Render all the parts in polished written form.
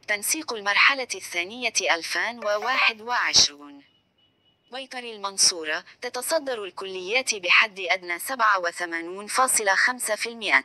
تنسيق المرحلة الثانية 2021. بيطر المنصورة تتصدر الكليات بحد أدنى 87.5%.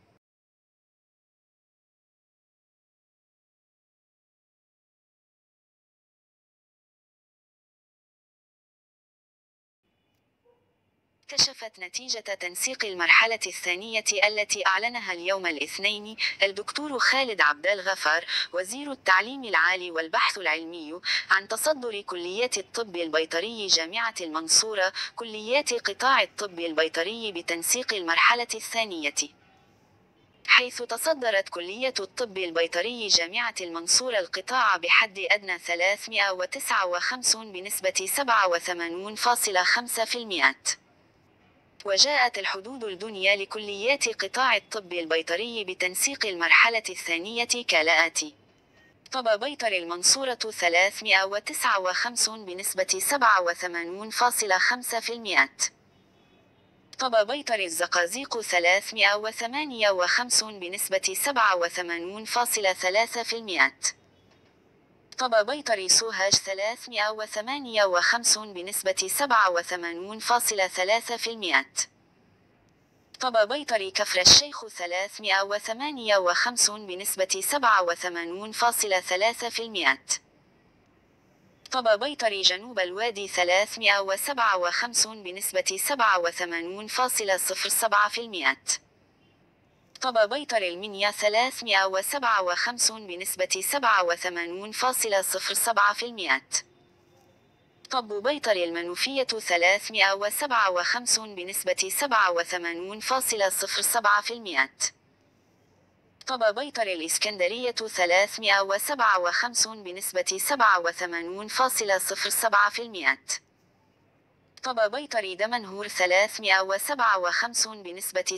كشفت نتيجة تنسيق المرحلة الثانية التي أعلنها اليوم الاثنين الدكتور خالد عبد الغفار وزير التعليم العالي والبحث العلمي عن تصدر كليات الطب البيطري جامعة المنصورة كليات قطاع الطب البيطري بتنسيق المرحلة الثانية، حيث تصدرت كلية الطب البيطري جامعة المنصورة القطاع بحد أدنى 359 بنسبة 87.5%. وجاءت الحدود الدنيا لكليات قطاع الطب البيطري بتنسيق المرحلة الثانية كالآتي: طب بيطر المنصورة 359 بنسبة 87.5%. طب بيطر الزقازيق 358 بنسبة 87.3%. طب بيطر سوهاج 358 بنسبة 87.3%. طب بيطر كفر الشيخ 358 بنسبة 87.3%. طب بيطر جنوب الوادي 357 بنسبة 87.07%. طب بيطر المنيا 357 بنسبة 87.07%. طب بيطر المنوفية 357 بنسبة 87.07%. طب بيطر الإسكندرية 357 بنسبة 87.07%. طب بيطر دمنهور 357 بنسبة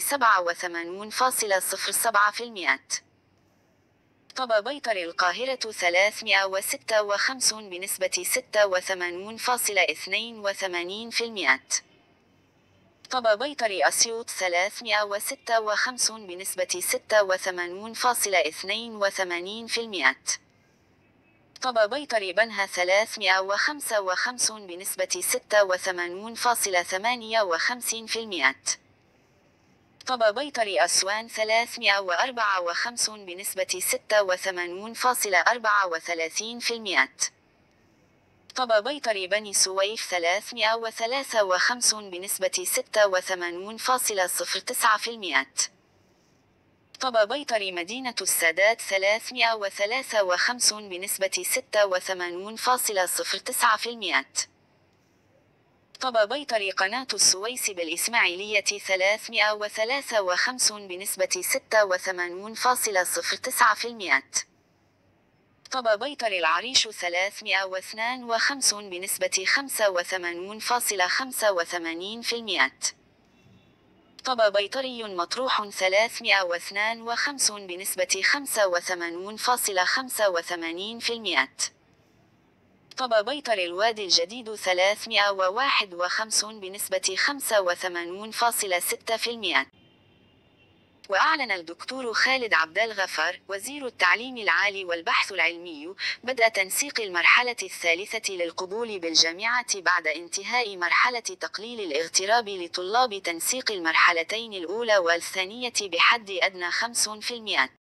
87.07%. طب بيطر القاهرة 356 بنسبة 86.82%. طب بيطر أسيوط 356 بنسبة 86.82%. طب بيطر بنها 355 بنسبة 86.58%. طب بيطر أسوان 354 بنسبة 86.34%. طب بيطر بني سويف 353 بنسبة 86.09%. طب بيطر مدينة السادات 353 بنسبة 86.09%. طب بيطر قناة السويس بالإسماعيلية 353 بنسبة 86.09%. طب بيطر العريش 352 بنسبة 85.85%. طب بيطري مطروح 352 بنسبة 85.85%. طب بيطر الوادي الجديد 351 بنسبة 85.6%. وأعلن الدكتور خالد عبد الغفار وزير التعليم العالي والبحث العلمي بدء تنسيق المرحلة الثالثة للقبول بالجامعة بعد انتهاء مرحلة تقليل الاغتراب لطلاب تنسيق المرحلتين الأولى والثانية بحد أدنى 5%.